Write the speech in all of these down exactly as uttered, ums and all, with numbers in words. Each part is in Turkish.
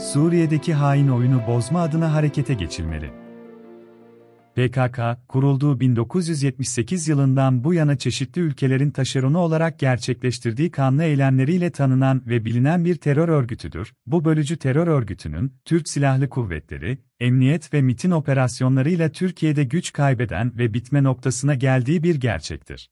Suriye'deki hain oyunu bozma adına harekete geçilmeli. P K K, kurulduğu bin dokuz yüz yetmiş sekiz yılından bu yana çeşitli ülkelerin taşeronu olarak gerçekleştirdiği kanlı eylemleriyle tanınan ve bilinen bir terör örgütüdür. Bu bölücü terör örgütünün, Türk Silahlı Kuvvetleri, emniyet ve MİT'in operasyonlarıyla Türkiye'de güç kaybeden ve bitme noktasına geldiği bir gerçektir.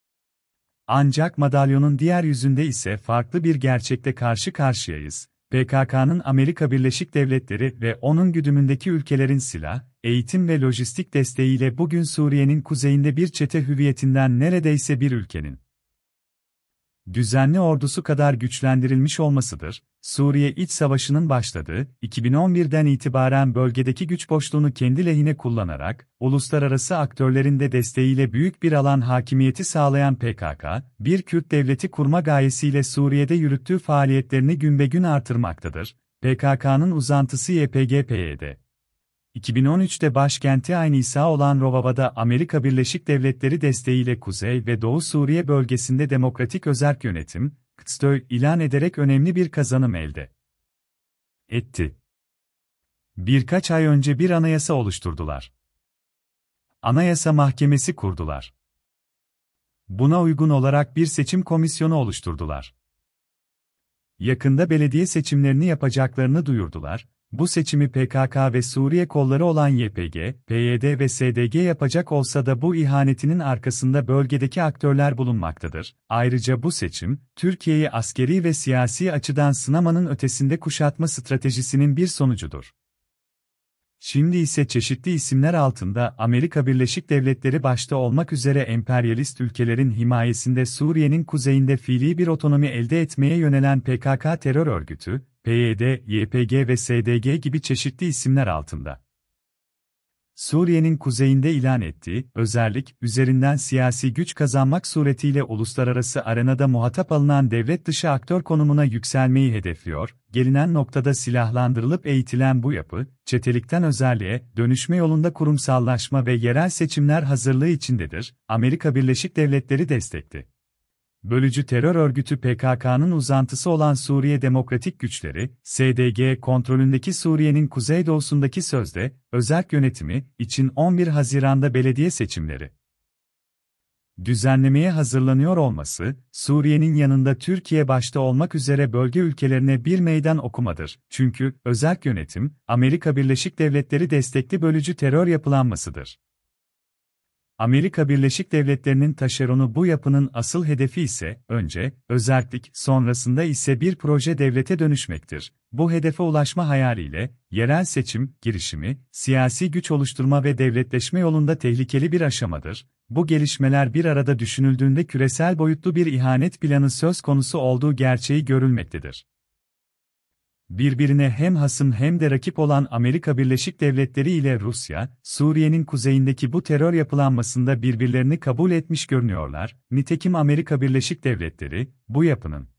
Ancak madalyonun diğer yüzünde ise farklı bir gerçekle karşı karşıyayız. P K K'nın Amerika Birleşik Devletleri ve onun güdümündeki ülkelerin silah, eğitim ve lojistik desteğiyle bugün Suriye'nin kuzeyinde bir çete hüviyetinden neredeyse bir ülkenin düzenli ordusu kadar güçlendirilmiş olmasıdır. Suriye iç savaşının başladığı, iki bin on birden itibaren bölgedeki güç boşluğunu kendi lehine kullanarak, uluslararası aktörlerin de desteğiyle büyük bir alan hakimiyeti sağlayan P K K, bir Kürt devleti kurma gayesiyle Suriye'de yürüttüğü faaliyetlerini günbegün artırmaktadır. P K K'nın uzantısı Y P G P Y D. iki bin on üçte başkenti Ayn İsa olan Rojava'da Amerika Birleşik Devletleri desteğiyle Kuzey ve Doğu Suriye bölgesinde demokratik özerk yönetim, K T S T Ö ilan ederek önemli bir kazanım elde etti. Birkaç ay önce bir anayasa oluşturdular. Anayasa Mahkemesi kurdular. Buna uygun olarak bir seçim komisyonu oluşturdular. Yakında belediye seçimlerini yapacaklarını duyurdular. Bu seçimi P K K ve Suriye kolları olan Y P G, P Y D ve S D G yapacak olsa da bu ihanetinin arkasında bölgedeki aktörler bulunmaktadır. Ayrıca bu seçim, Türkiye'yi askeri ve siyasi açıdan sınamanın ötesinde kuşatma stratejisinin bir sonucudur. Şimdi ise çeşitli isimler altında Amerika Birleşik Devletleri başta olmak üzere emperyalist ülkelerin himayesinde Suriye'nin kuzeyinde fiili bir otonomi elde etmeye yönelen P K K terör örgütü, P Y D, Y P G ve S D G gibi çeşitli isimler altında Suriye'nin kuzeyinde ilan ettiği, özerlik, üzerinden siyasi güç kazanmak suretiyle uluslararası arenada muhatap alınan devlet dışı aktör konumuna yükselmeyi hedefliyor, gelinen noktada silahlandırılıp eğitilen bu yapı, çetelikten özerliğe, dönüşme yolunda kurumsallaşma ve yerel seçimler hazırlığı içindedir. Amerika Birleşik Devletleri destekli bölücü terör örgütü P K K'nın uzantısı olan Suriye Demokratik Güçleri, S D G kontrolündeki Suriye'nin kuzeydoğusundaki sözde, özerk yönetimi için on bir Haziran'da belediye seçimleri düzenlemeye hazırlanıyor olması, Suriye'nin yanında Türkiye başta olmak üzere bölge ülkelerine bir meydan okumadır. Çünkü, özerk yönetim, Amerika Birleşik Devletleri destekli bölücü terör yapılanmasıdır. Amerika Birleşik Devletleri'nin taşeronu bu yapının asıl hedefi ise, önce, özerklik, sonrasında ise bir proje devlete dönüşmektir. Bu hedefe ulaşma hayaliyle, yerel seçim, girişimi, siyasi güç oluşturma ve devletleşme yolunda tehlikeli bir aşamadır. Bu gelişmeler bir arada düşünüldüğünde küresel boyutlu bir ihanet planı söz konusu olduğu gerçeği görülmektedir. Birbirine hem hasım hem de rakip olan Amerika Birleşik Devletleri ile Rusya, Suriye'nin kuzeyindeki bu terör yapılanmasında birbirlerini kabul etmiş görünüyorlar. Nitekim Amerika Birleşik Devletleri, bu yapının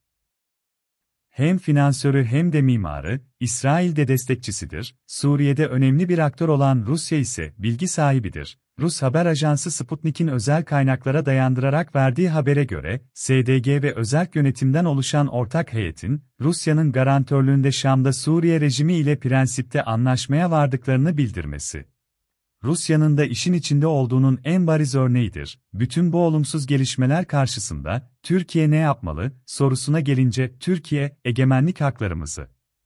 hem finansörü hem de mimarı, İsrail'de destekçisidir. Suriye'de önemli bir aktör olan Rusya ise bilgi sahibidir. Rus haber ajansı Sputnik'in özel kaynaklara dayandırarak verdiği habere göre, S D G ve özerk yönetimden oluşan ortak heyetin, Rusya'nın garantörlüğünde Şam'da Suriye rejimi ile prensipte anlaşmaya vardıklarını bildirmesi, Rusya'nın da işin içinde olduğunun en bariz örneğidir. Bütün bu olumsuz gelişmeler karşısında, Türkiye ne yapmalı, sorusuna gelince, Türkiye, egemenlik haklarımızı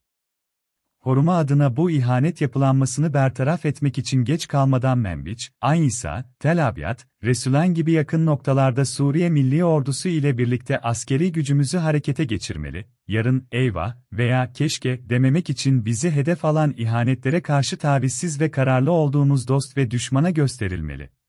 koruma adına bu ihanet yapılanmasını bertaraf etmek için geç kalmadan Menbiç, Ayn İsa, Tel Abyad, Resulayn gibi yakın noktalarda Suriye Milli Ordusu ile birlikte askeri gücümüzü harekete geçirmeli, yarın, eyvah veya keşke dememek için bizi hedef alan ihanetlere karşı tavizsiz ve kararlı olduğumuz dost ve düşmana gösterilmeli.